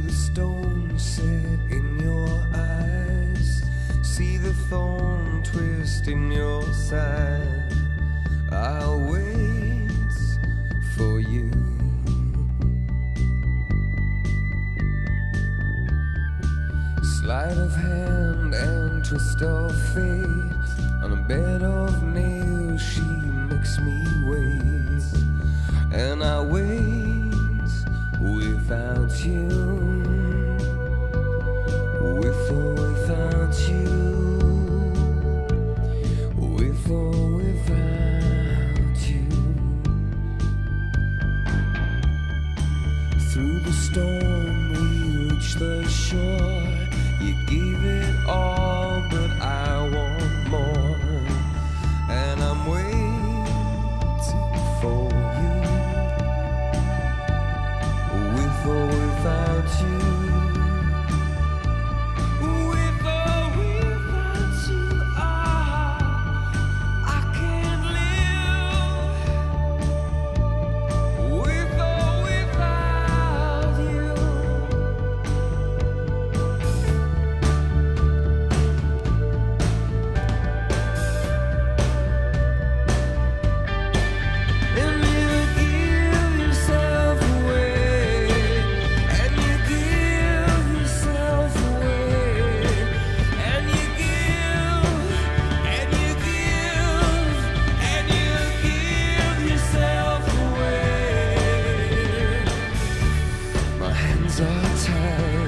the stone set in your eyes, see the thorn twist in your side. I'll wait for you. Sleight of hand and twist of fate, on a bed of nails she makes me wait. And I wait without you, with or without you, with or without you. Through the storm we reach the shore. You gave it all, but I want more. And I'm waiting for you, with or without you, with or without you. I can't live with or without you. And you give yourself away, and you give yourself away, and you give, and you give, and you give yourself away. My hands are tied.